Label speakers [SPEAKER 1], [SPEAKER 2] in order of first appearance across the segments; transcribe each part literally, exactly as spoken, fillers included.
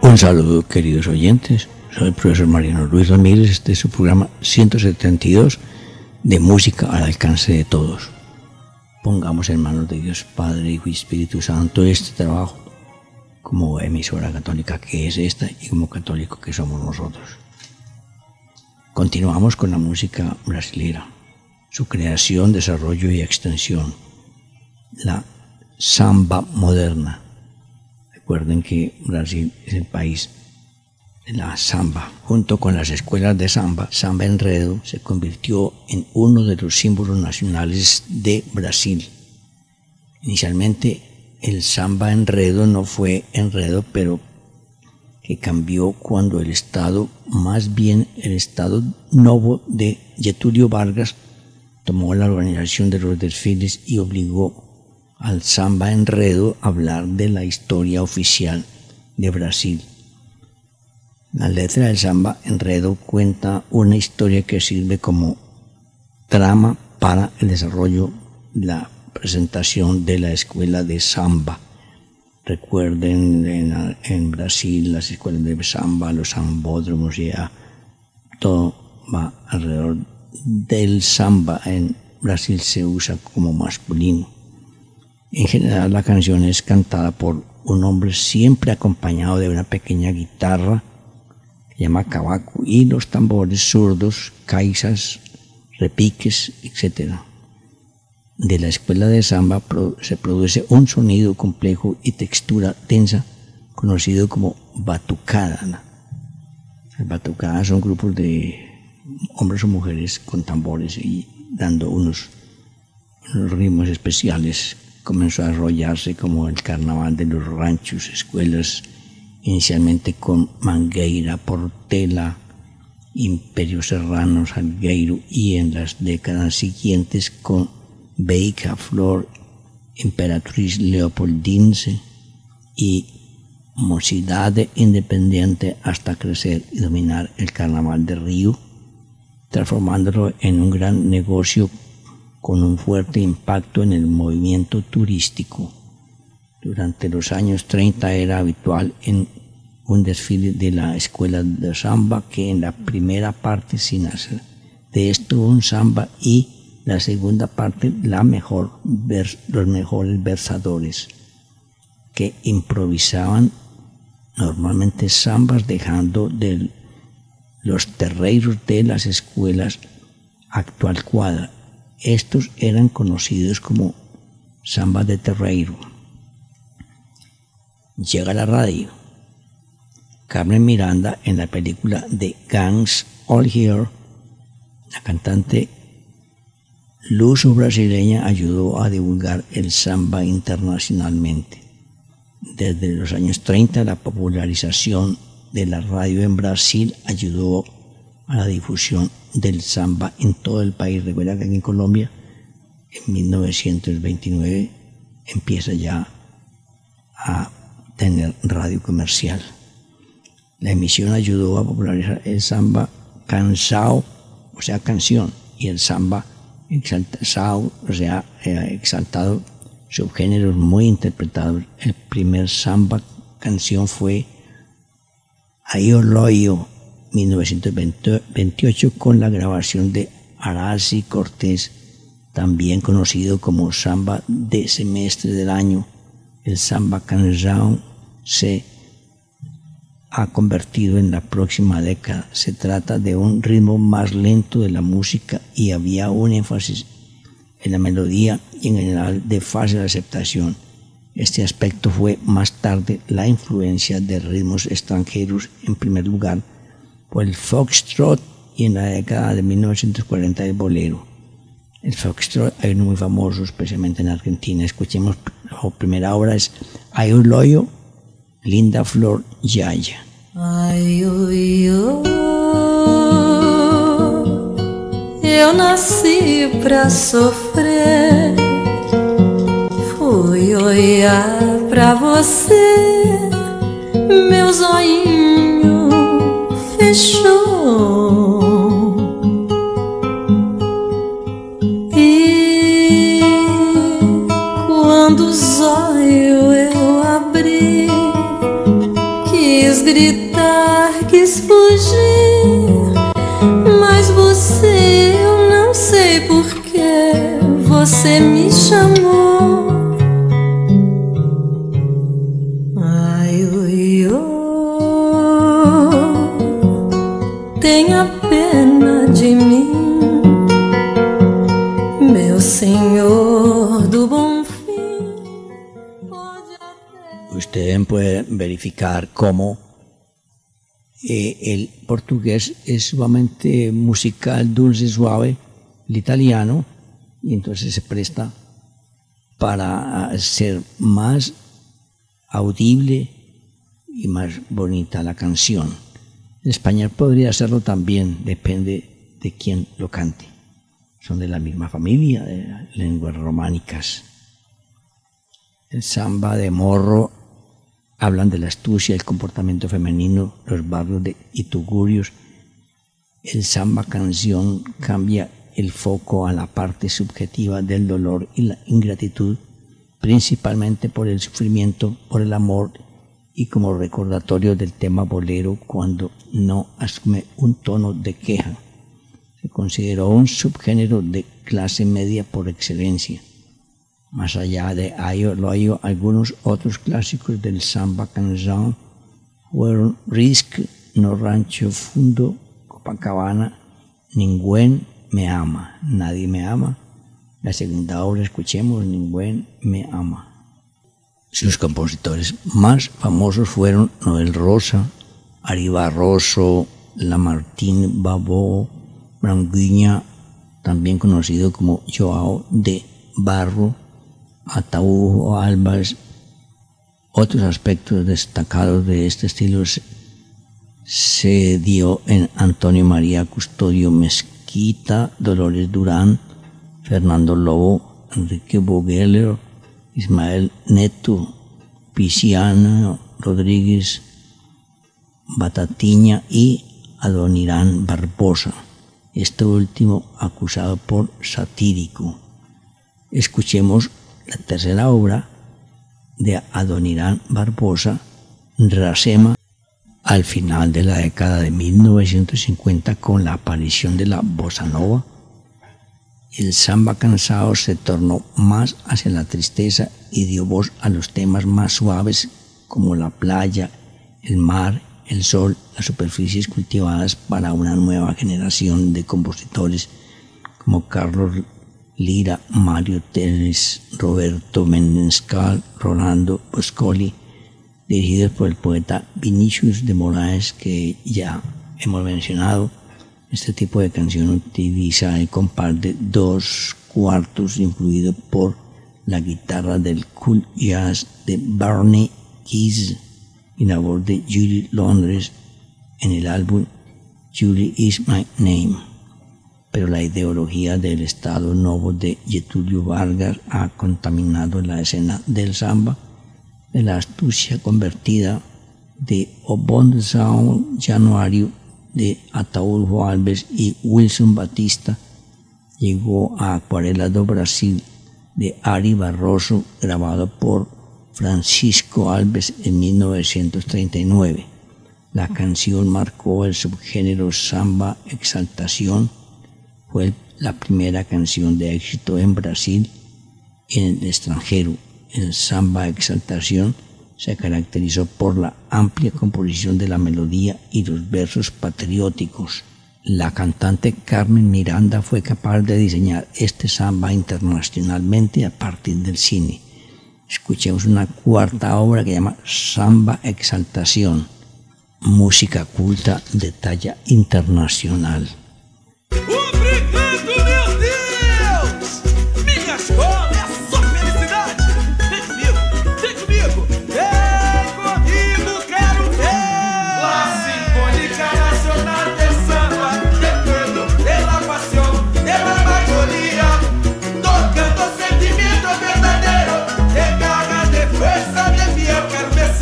[SPEAKER 1] Un saludo, queridos oyentes. Soy el profesor Mariano Luis Ramírez. Este es su programa ciento setenta y dos de música al alcance de todos. Pongamos en manos de Dios Padre, Hijo y Espíritu Santo este trabajo como emisora católica que es esta y como católico que somos nosotros. Continuamos con la música brasilera, su creación, desarrollo y extensión, la samba moderna. Recuerden que Brasil es el país de la samba. Junto con las escuelas de samba, Samba Enredo se convirtió en uno de los símbolos nacionales de Brasil. Inicialmente el samba enredo no fue enredo, pero que cambió cuando el Estado, más bien el Estado Novo de Getúlio Vargas, tomó la organización de los desfiles y obligó al samba enredo a hablar de la historia oficial de Brasil. La letra del samba enredo cuenta una historia que sirve como trama para el desarrollo de la presentación de la escuela de samba. Recuerden, en, en Brasil las escuelas de samba, los sambódromos, ya todo va alrededor del samba. En Brasil se usa como masculino. En general la canción es cantada por un hombre siempre acompañado de una pequeña guitarra que se llama cavaco y los tambores zurdos, caixas, repiques, etcétera. De la escuela de samba se produce un sonido complejo y textura densa conocido como batucada. Las batucadas son grupos de hombres o mujeres con tambores y dando unos, unos ritmos especiales. Comenzó a desarrollarse como el carnaval de los ranchos, escuelas inicialmente con Mangueira, Portela, Imperio Serrano, Salgueiro, y en las décadas siguientes con Beica Flor, Imperatriz Leopoldinense y Mocidade Independiente, hasta crecer y dominar el carnaval de Río, transformándolo en un gran negocio con un fuerte impacto en el movimiento turístico. Durante los años treinta era habitual en un desfile de la escuela de samba que en la primera parte, sin hacer de esto un samba, y la segunda parte la mejor, los mejores versadores que improvisaban normalmente zambas, dejando de los terreiros de las escuelas actual cuadra. Estos eran conocidos como samba de terreiro. Llega a la radio. Carmen Miranda, en la película The Gangs All Here, la cantante luso-brasileña, ayudó a divulgar el samba internacionalmente. Desde los años treinta, la popularización de la radio en Brasil ayudó a la difusión del samba en todo el país. Recuerda que aquí en Colombia, en mil novecientos veintinueve, empieza ya a tener radio comercial. La emisión ayudó a popularizar el samba cansao, o sea, canción, y el samba exaltado, o sea, exaltado, subgéneros muy interpretados. El primer samba canción fue Aioloio, mil novecientos veintiocho, con la grabación de Aracy Cortés, también conocido como samba de semestre del año. El samba canção se ha convertido en la próxima década. Se trata de un ritmo más lento de la música y había un énfasis en la melodía y en general de fácil aceptación. Este aspecto fue más tarde la influencia de ritmos extranjeros, en primer lugar por el foxtrot, y en la década de mil novecientos cuarenta el bolero. El foxtrot hay uno muy famoso, especialmente en Argentina. Escuchemos, la primera obra es Aioloio, Linda Flor Yaya.
[SPEAKER 2] Ai, oi, oi, eu nasci pra sofrer, fui olhar pra você, meu zoinho fechou. E quando o zóio eu abri, quis gritar, quis fugir, mas você, eu não sei porquê, você me chamou. Ai, ui, oh, tenha pena de mim, meu senhor do bom fim. Pode até...
[SPEAKER 1] Ustedes pueden verificar cómo eh, el portugués es sumamente musical, dulce, suave, el italiano, y entonces se presta para ser más audible y más bonita la canción. El español podría hacerlo también, depende de quién lo cante. Son de la misma familia de lenguas románicas. El samba de morro hablan de la astucia, el comportamiento femenino, los barrios de Itugurios. El samba canción cambia el foco a la parte subjetiva del dolor y la ingratitud, principalmente por el sufrimiento, por el amor, y como recordatorio del tema bolero cuando no asume un tono de queja. Se consideró un subgénero de clase media por excelencia. Más allá de ello, lo hay algunos otros clásicos del samba canción fueron Risc, No Rancho Fundo, Copacabana, Ningún me ama, Nadie me ama. La segunda obra, escuchemos, Ningún me ama. Sus compositores más famosos fueron Noel Rosa, Ari Barroso, Lamartine Babó, Branguiña, también conocido como Joao de Barro, Ataújo Álvarez. Otros aspectos destacados de este estilo se, se dio en Antonio María Custodio Mezquita, Dolores Durán, Fernando Lobo, Enrique Bogeler, Ismael Neto, Pisciano Rodríguez, Batatiña y Adonirán Barbosa, este último acusado por satírico. Escuchemos la tercera obra de Adonirán Barbosa, Rasema, al final de la década de mil novecientos cincuenta, con la aparición de la bossa nova. El samba cansado se tornó más hacia la tristeza y dio voz a los temas más suaves como la playa, el mar, el sol, las superficies cultivadas para una nueva generación de compositores como Carlos Lira, Mario Teles, Roberto Menescal, Rolando Boscoli, dirigidos por el poeta Vinicius de Moraes, que ya hemos mencionado. Este tipo de canción utiliza el compás de dos cuartos influido por la guitarra del cool jazz de Barney Keys y la voz de Julie Londres en el álbum Julie Is My Name. Pero la ideología del Estado Novo de Getúlio Vargas ha contaminado la escena del samba, de la astucia convertida de O Bom São Januário de Ataújo Alves y Wilson Batista, llegó a Acuarelas do Brasil de Ari Barroso, grabado por Francisco Alves en mil novecientos treinta y nueve. La canción marcó el subgénero samba exaltación, fue la primera canción de éxito en Brasil y en el extranjero. El samba exaltación se caracterizó por la amplia composición de la melodía y los versos patrióticos. La cantante Carmen Miranda fue capaz de diseñar este samba internacionalmente a partir del cine. Escuchemos una cuarta obra que se llama Samba Exaltación, música culta de talla internacional.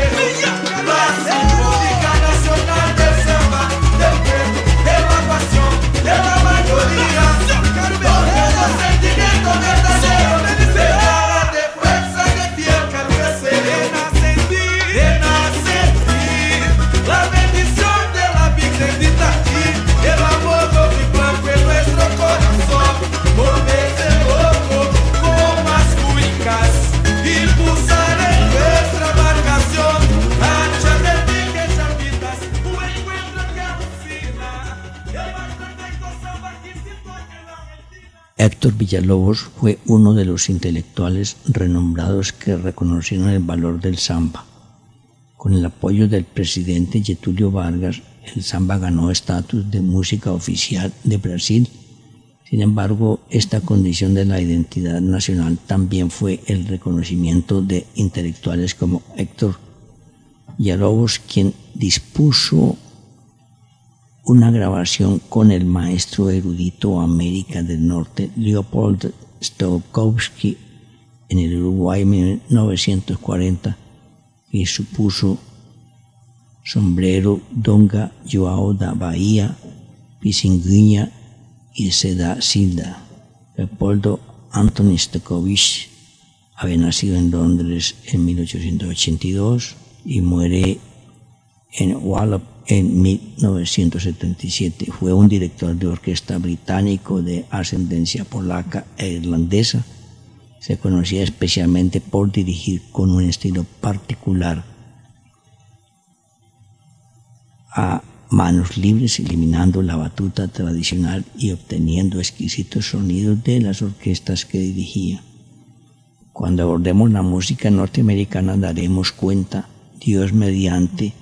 [SPEAKER 3] Nacional del samba, del pueblo, de la pasión.
[SPEAKER 1] Héctor Villalobos fue uno de los intelectuales renombrados que reconocieron el valor del samba. Con el apoyo del presidente Getúlio Vargas, el samba ganó estatus de música oficial de Brasil. Sin embargo, esta condición de la identidad nacional también fue el reconocimiento de intelectuales como Héctor Villalobos, quien dispuso una grabación con el maestro erudito América del Norte Leopold Stokowski en el Uruguay en mil novecientos cuarenta, que supuso Sombrero, Donga, Joao da Bahia, Pisinguinha y Seda Silda. Leopoldo Anthony Stokowski había nacido en Londres en mil ochocientos ochenta y dos y muere en Wallop en mil novecientos setenta y siete. Fue un director de orquesta británico de ascendencia polaca e irlandesa. Se conocía especialmente por dirigir con un estilo particular a manos libres, eliminando la batuta tradicional y obteniendo exquisitos sonidos de las orquestas que dirigía. Cuando abordemos la música norteamericana daremos cuenta, Dios mediante,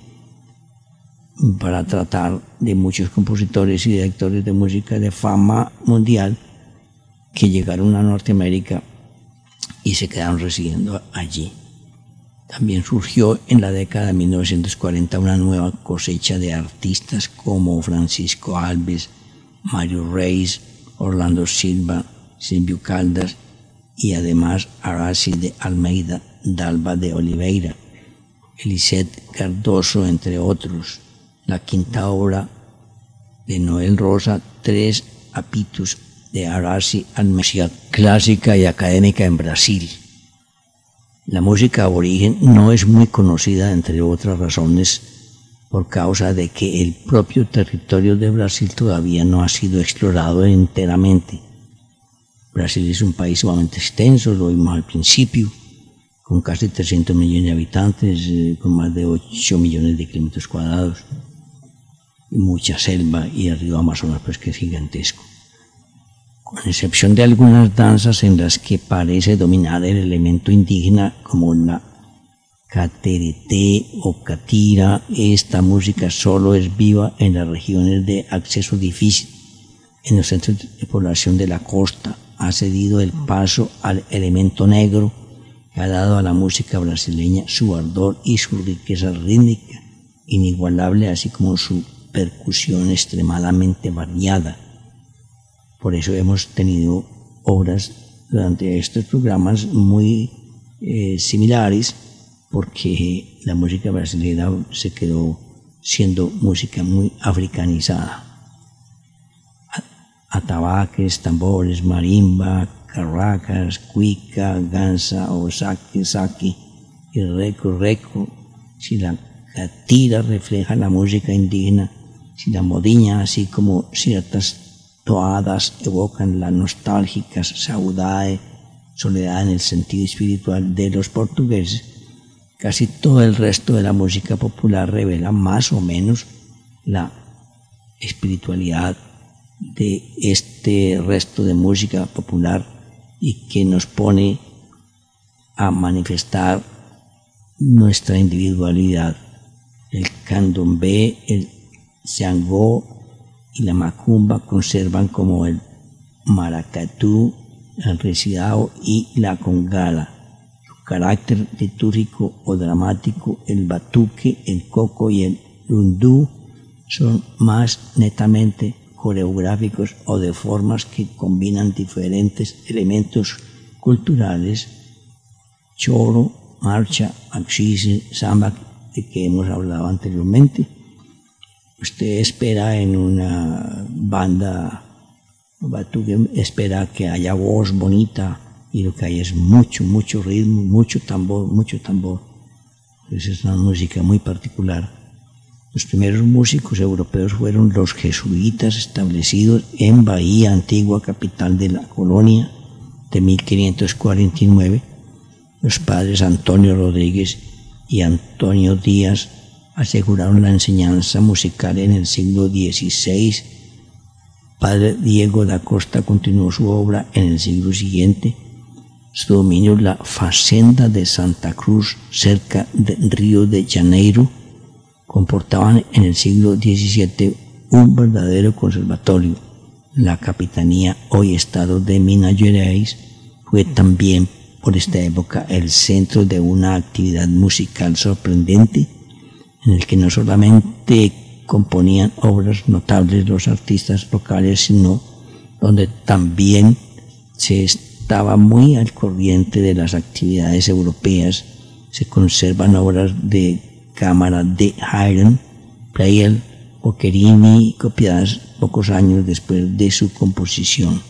[SPEAKER 1] para tratar de muchos compositores y directores de música de fama mundial que llegaron a Norteamérica y se quedaron residiendo allí. También surgió en la década de mil novecientos cuarenta una nueva cosecha de artistas como Francisco Alves, Mario Reis, Orlando Silva, Silvio Caldas y además Aracy de Almeida, Dalva de Oliveira, Elisette Cardoso, entre otros. La quinta obra de Noel Rosa, Tres Apitos de Aracy Almeida, clásica y académica en Brasil. La música aborigen no es muy conocida, entre otras razones, por causa de que el propio territorio de Brasil todavía no ha sido explorado enteramente. Brasil es un país sumamente extenso, lo vimos al principio, con casi trescientos millones de habitantes, eh, con más de ocho millones de kilómetros cuadrados, y mucha selva, y el río Amazonas pues que es gigantesco. Con excepción de algunas danzas en las que parece dominar el elemento indígena como la catereté o catira, esta música solo es viva en las regiones de acceso difícil. En los centros de población de la costa ha cedido el paso al elemento negro, que ha dado a la música brasileña su ardor y su riqueza rítmica inigualable, así como su percusión extremadamente variada. Por eso hemos tenido obras durante estos programas muy eh, similares, porque la música brasileña se quedó siendo música muy africanizada. Atabaques, tambores, marimba, carracas, cuica, gansa o saki, saki y reco, reco. Si la catira refleja la música indígena, si la modiña, así como ciertas toadas, evocan la nostálgica saudade, soledad en el sentido espiritual de los portugueses, casi todo el resto de la música popular revela más o menos la espiritualidad de este resto de música popular y que nos pone a manifestar nuestra individualidad. El candomblé, el xangô y la macumba conservan como el maracatú, el recidao y la congala. Su carácter litúrgico o dramático, el batuque, el coco y el lundú son más netamente coreográficos o de formas que combinan diferentes elementos culturales: choro, marcha, axis, samba, de que hemos hablado anteriormente. Usted espera en una banda batuque, espera que haya voz bonita, y lo que hay es mucho, mucho ritmo, mucho tambor, mucho tambor. Entonces es una música muy particular. Los primeros músicos europeos fueron los jesuitas, establecidos en Bahía, antigua capital de la colonia, de mil quinientos cuarenta y nueve. Los padres Antonio Rodríguez y Antonio Díaz aseguraron la enseñanza musical en el siglo dieciséis Padre Diego da Costa continuó su obra en el siglo siguiente. Su dominio, la Fazenda de Santa Cruz, cerca de Río de Janeiro, comportaban en el siglo diecisiete un verdadero conservatorio. La capitanía, hoy estado de Minas Gerais, fue también por esta época el centro de una actividad musical sorprendente, en el que no solamente componían obras notables los artistas locales, sino donde también se estaba muy al corriente de las actividades europeas. Se conservan obras de cámara de Haydn, Pleyel, Boccherini, copiadas pocos años después de su composición.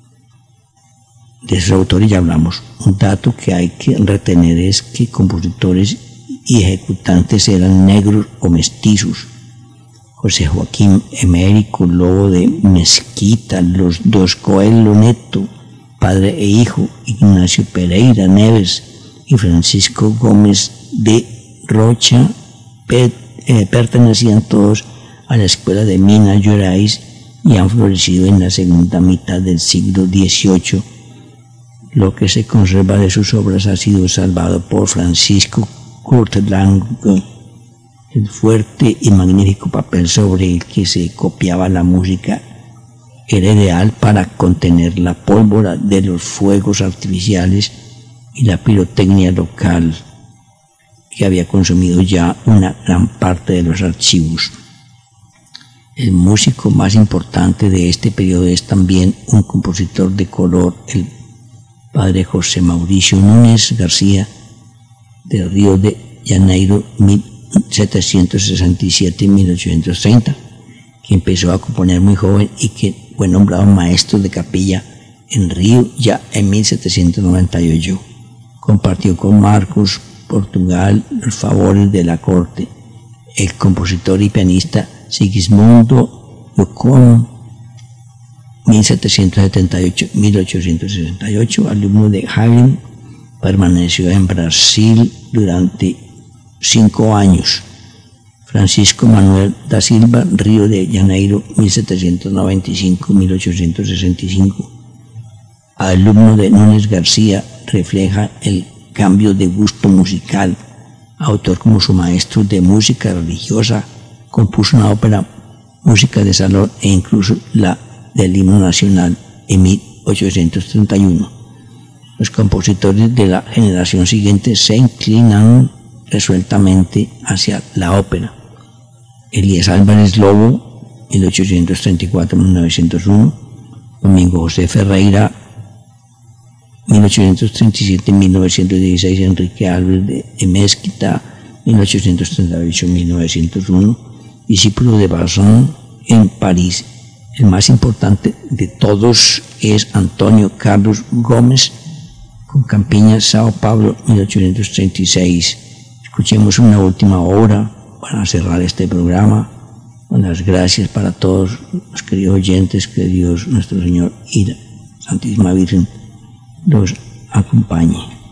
[SPEAKER 1] De sus autores ya hablamos. Un dato que hay que retener es que compositores y ejecutantes eran negros o mestizos. José Joaquín Emérico Lobo de Mezquita, los dos Coelho Neto, padre e hijo, Ignacio Pereira Neves y Francisco Gómez de Rocha, per, eh, pertenecían todos a la escuela de Minas Gerais y han florecido en la segunda mitad del siglo dieciocho. Lo que se conserva de sus obras ha sido salvado por Francisco Courtelang. El fuerte y magnífico papel sobre el que se copiaba la música era ideal para contener la pólvora de los fuegos artificiales y la pirotecnia local, que había consumido ya una gran parte de los archivos. El músico más importante de este periodo es también un compositor de color, el padre José Mauricio Núñez García, de Río de Janeiro, mil setecientos sesenta y siete a mil ochocientos treinta, que empezó a componer muy joven y que fue nombrado maestro de capilla en Río ya en mil setecientos noventa y ocho. Compartió con Marcos Portugal los favores de la corte. El compositor y pianista Sigismundo Yocón, mil setecientos setenta y ocho a mil ochocientos sesenta y ocho, alumno de Haydn, permaneció en Brasil durante cinco años. Francisco Manuel da Silva, Río de Janeiro, mil setecientos noventa y cinco a mil ochocientos sesenta y cinco. Alumno de Núñez García, refleja el cambio de gusto musical. Autor como su maestro de música religiosa, compuso una ópera, música de salón e incluso la del himno nacional en mil ochocientos treinta y uno. Los compositores de la generación siguiente se inclinan resueltamente hacia la ópera. Elías Álvarez Lobo, mil ochocientos treinta y cuatro a mil novecientos uno, Domingo José Ferreira, mil ochocientos treinta y siete a mil novecientos dieciséis, Enrique Álvarez de Mezquita, mil ochocientos treinta y ocho a mil novecientos uno, discípulo de Bazin en París. El más importante de todos es Antonio Carlos Gómez, con Campiña, Sao Paulo, mil ochocientos treinta y seis. Escuchemos una última obra para cerrar este programa. Buenas gracias para todos los queridos oyentes, que Dios nuestro Señor y la Santísima Virgen los acompañe.